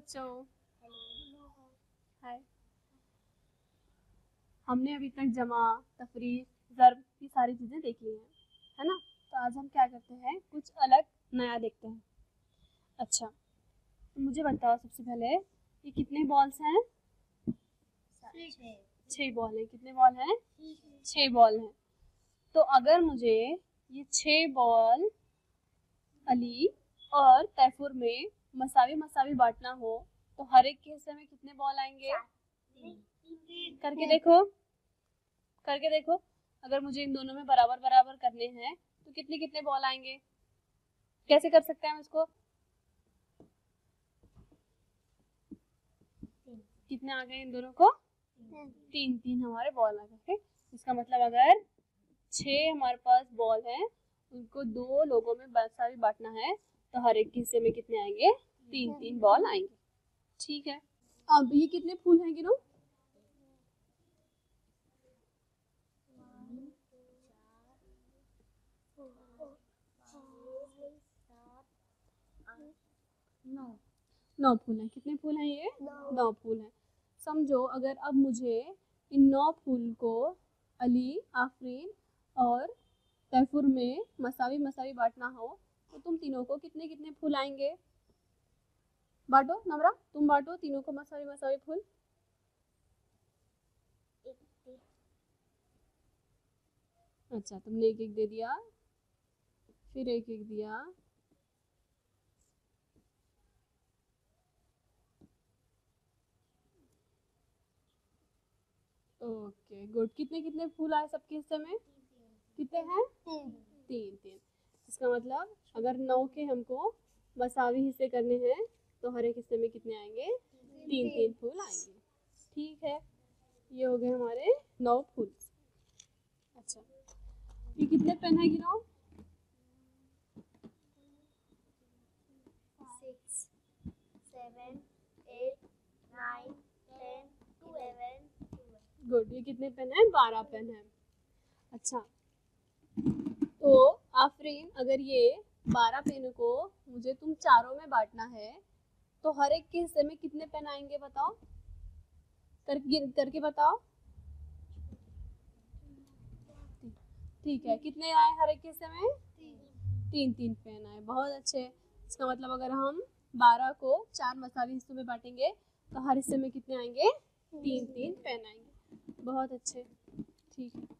बच्चों। हाय। हमने अभी तक जमा, तफरीक, ज़र्ब की सारी चीज़ें देख ली हैं, है ना। तो आज हम क्या करते हैं, कुछ अलग नया देखते हैं। अच्छा, तो मुझे बताओ सबसे पहले, ये कितने बॉल्स हैं? 6 बॉल हैं। कितने बॉल हैं? 6 बॉल हैं। तो अगर मुझे ये 6 बॉल अली और तैफुर में मसावी मसावी बांटना हो तो हर एक के हिस्से में कितने बॉल आएंगे? करके देखो, करके देखो। अगर मुझे इन दोनों में बराबर बराबर करने हैं तो कितने कितने बॉल आएंगे? कैसे कर सकते हैं हम इसको? कितने आ गए इन दोनों को? 3 हमारे बॉल आ गए। इसका मतलब अगर 6 हमारे पास बॉल हैं, उनको 2 लोगों में मसावी बांटना है तो हर एक के हिस्से में कितने आएंगे? 3 बॉल आएंगे। ठीक है। अब ये कितने फूल हैं गिनो? 9 फूल हैं। कितने फूल हैं ये? 9 फूल हैं। समझो, अगर अब मुझे इन 9 फूल को अली, आफरीन और तैफुर में मसावी मसावी बांटना हो तो तुम तीनों को कितने कितने फूल आएंगे? बांटो। नमरा, तुम बांटो तीनों को मसावी मसावी फूल। अच्छा, तुमने एक एक दे दिया, फिर एक एक दिया। Okay, good. कितने कितने फूल आए सबके हिस्से में? कितने हैं? 3। इसका मतलब अगर 9 के हमको मसावी हिस्से करने हैं तो हर एक हिस्से में कितने आएंगे? 3 फूल आएंगे। ठीक है, ये हो गए हमारे 9 फूल। अच्छा, ये कितने पेन है गिनो? 6, 7, 8, 9, 10, 11, 12। गुड। ये कितने पेन है? 12 पेन है। अच्छा, तो आफरीन, अगर ये 12 पेनों को मुझे तुम चारों में बांटना है तो हर एक के हिस्से में कितने पेन आएंगे बताओ? करके बताओ। ठीक है, कितने आए हर एक के हिस्से में? 3 पेन आए। बहुत अच्छे। इसका मतलब अगर हम 12 को 4 मसावी हिस्सों में बांटेंगे तो हर हिस्से में कितने आएंगे? 3 पेन आएंगे। बहुत अच्छे। ठीक है।